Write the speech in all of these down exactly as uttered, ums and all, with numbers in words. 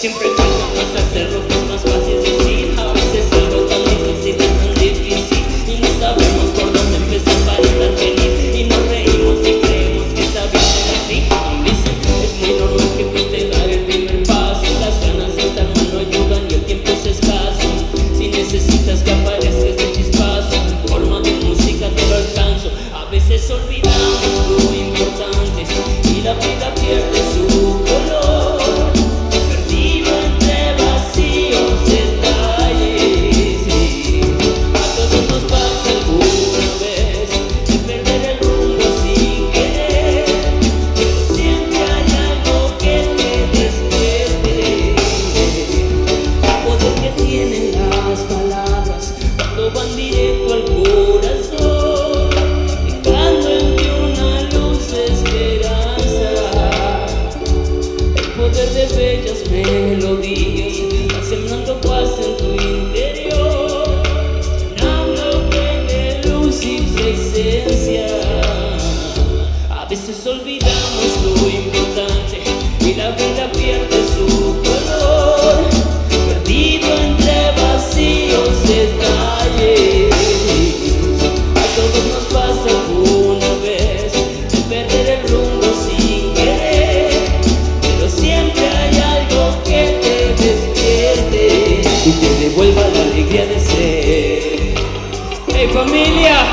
Siempre cuesta hacer lo que es más fácil decir. A veces algo tan difícil es tan difícil y no sabemos por dónde empezar para estar feliz. Y nos reímos y creemos que está bien ser así. Y dicen, es muy normal que cueste dar el primer paso. Las ganas de estar mal no ayudan y el tiempo es escaso. Si necesitas que aparezca este chispazo en forma de música te lo alcanzo. A veces olvidamos lo importante y la vida pierde su color. A veces olvidamos lo importante y la vida pierde su color, perdido entre vacíos detalles. A todos nos pasa alguna vez de perder el rumbo sin querer, pero siempre hay algo que te despierte y te devuelva la alegría de ser. ¡Hey, familia!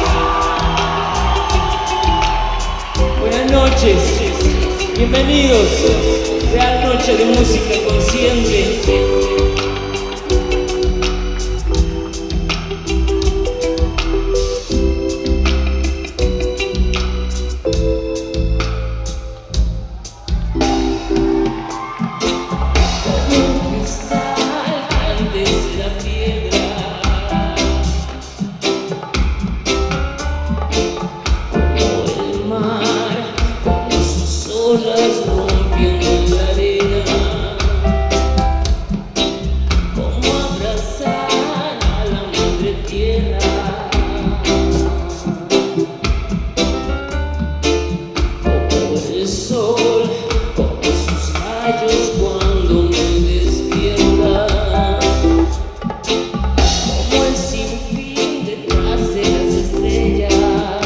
Buenas noches, bienvenidos. Real Noche de Música Consciente. Rompiendo la arena, como abrazar a la madre tierra, como el sol, como sus rayos cuando me despierta, como el sinfín detrás de las estrellas.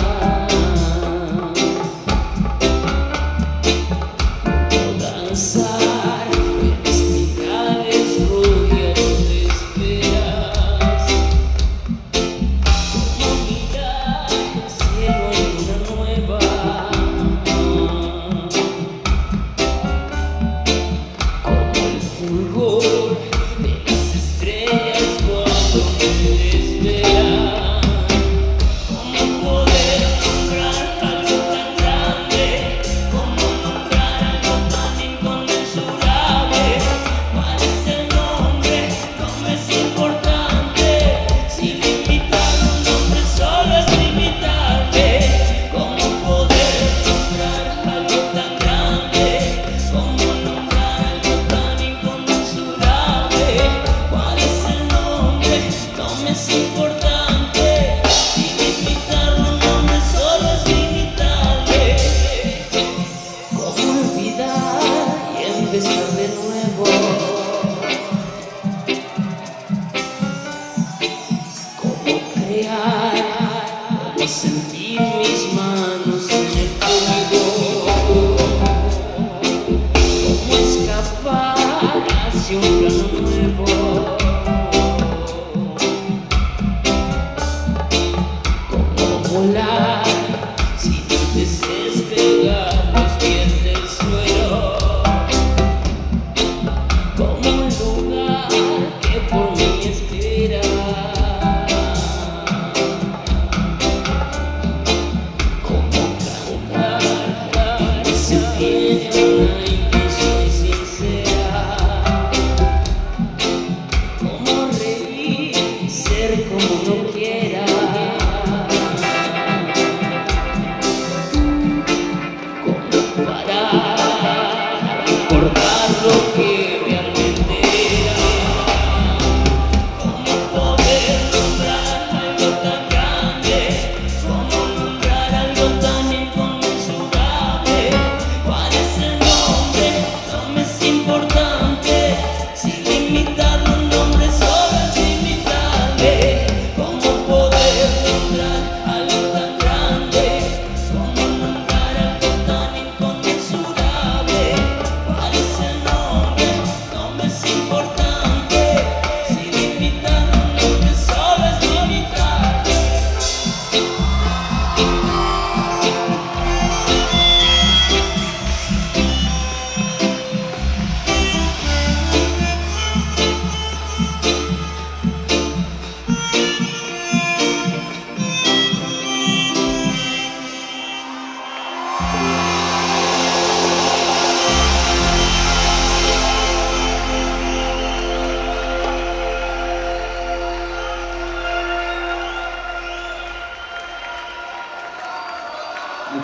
De nuevo, cómo crear, cómo sentir mis manos en el fuego, cómo escapar hacia un plano nuevo, cómo volar sin despegar los pies del suelo. Por mi espera, como cantar, se tiene una intención sincera, como reír, ser como no quiera, como parar, recordar lo que realmente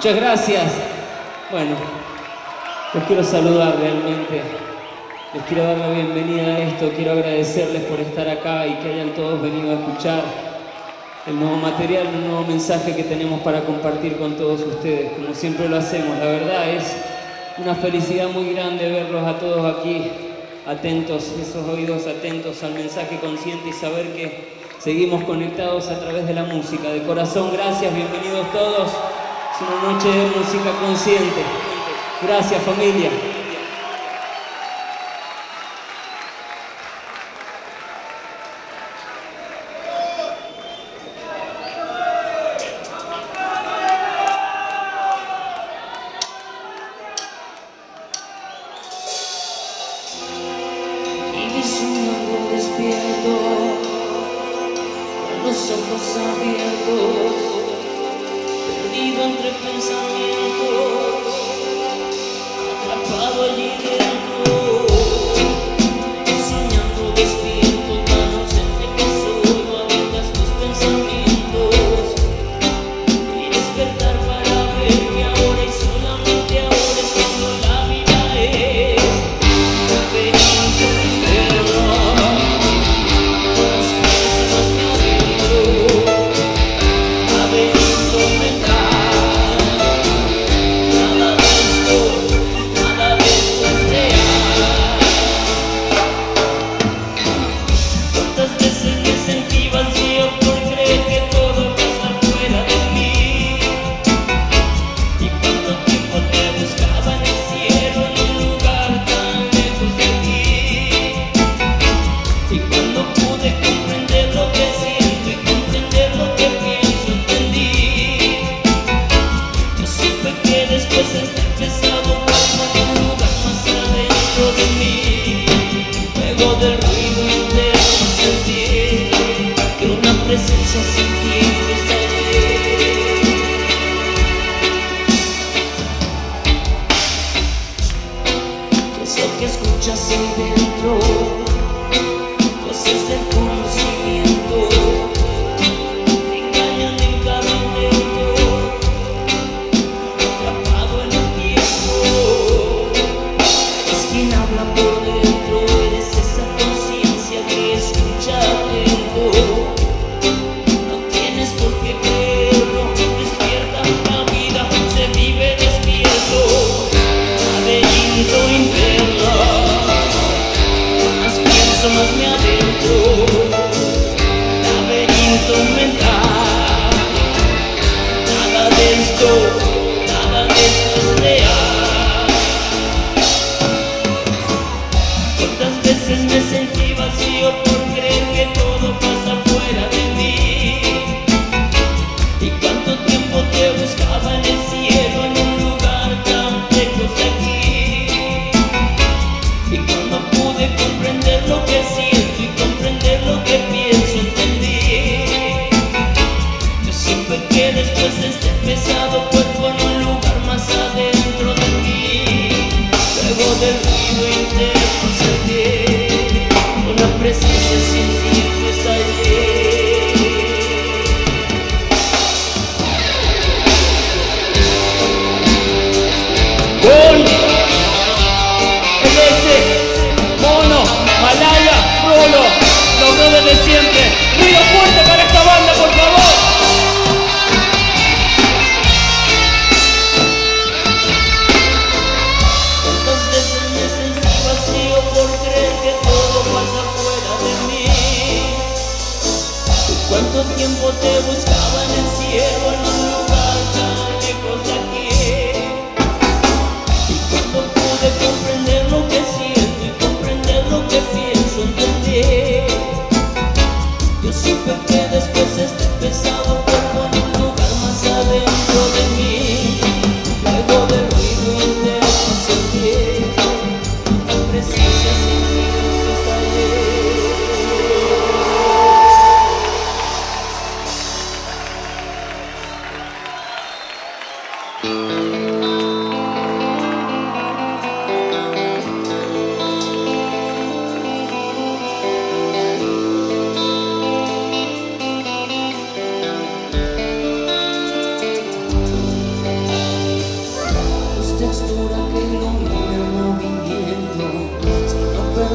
Muchas gracias. Bueno, los quiero saludar realmente. Les quiero dar la bienvenida a esto. Quiero agradecerles por estar acá y que hayan todos venido a escuchar el nuevo material, un nuevo mensaje que tenemos para compartir con todos ustedes, como siempre lo hacemos. La verdad es una felicidad muy grande verlos a todos aquí, atentos, esos oídos atentos al mensaje consciente y saber que seguimos conectados a través de la música. De corazón, gracias, bienvenidos todos. Es una noche de música consciente. Gracias, familia.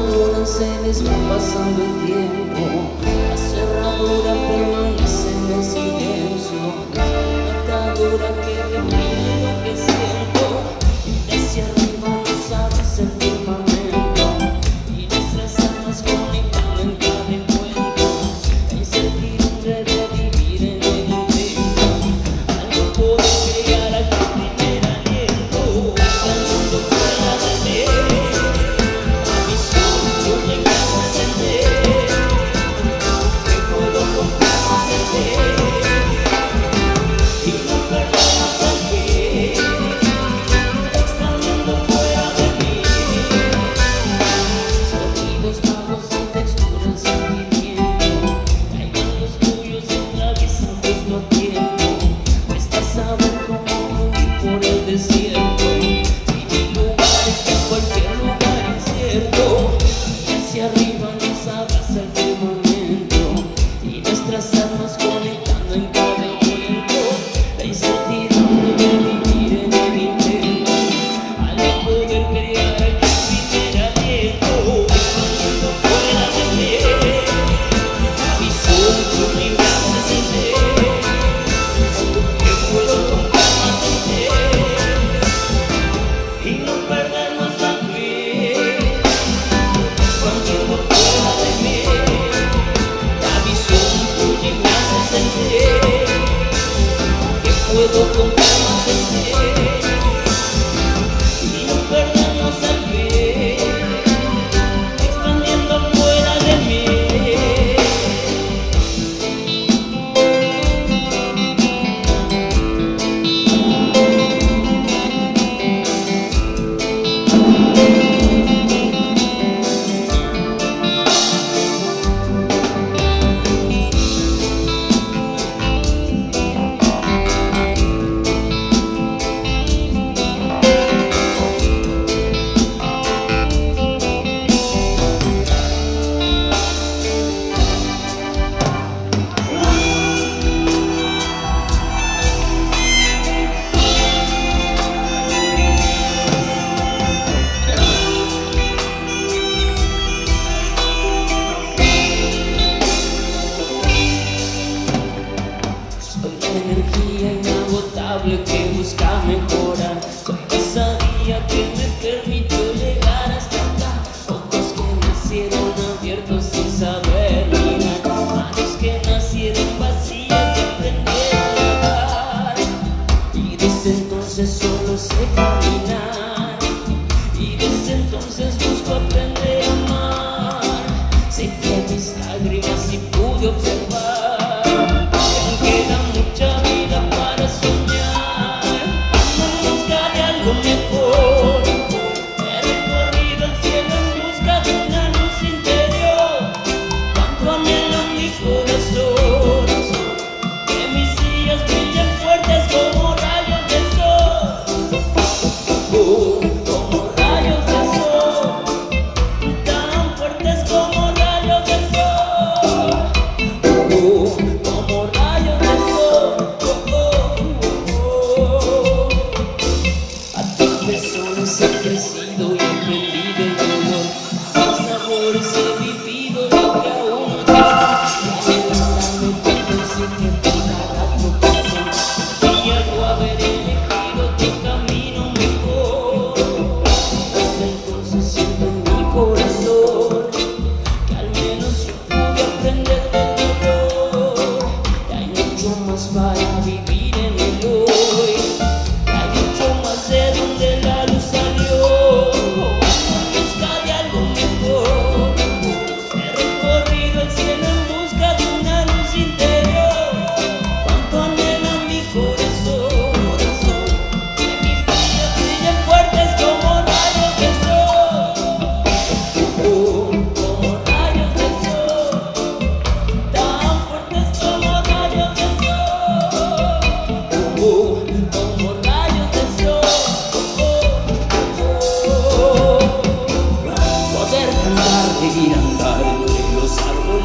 abandonan se les va pasando el tiempo, la cerradura permanece en el silencio, una atadura que reprime lo que siento, y hacia arriba no sabes el firmamento, y nuestras almas conectan en cada encuentro, la incertidumbre de vivir en el intento, algo poder crear aquel primer aliento, está el mundo fuera de mí. Desierto, sin mi lugar está en cualquier lugar incierto, y hacia arriba nos abraza el firmamento, y nuestras almas conectando en cada encuentro, la incertidumbre de vivir en el intento, al poder crear aquel primer aliento, expandiendo fuera de mí, la visión de un universo sin fe, que puedo contar más en ti. Y no perdernos la fe, expandiendo fuera de mí, la visión tuya me hace sentir que puedo contar más en ti. Y no perdernos la fe, expandiendo fuera de mí. Energía inagotable que busca mejorar, soy esa guía que me permitió llegar hasta acá, ojos que nacieron abiertos sin saber mirar, manos que nacieron vacías y aprendieron a dar, y desde entonces solo sé caminar, y desde entonces busco aprender a amar, sé que mis lágrimas sí pude observar. He crecido y aprendí del dolor, más sabores he vivido y que aún no te estoy. Pensé que por nada tropecé y algo haber elegido tu camino mejor. Desde entonces siento en mi corazón que al menos yo pude aprender del dolor, que hay mucho más para vivir en el hoy, que hay mucho más de donde la luz vivir.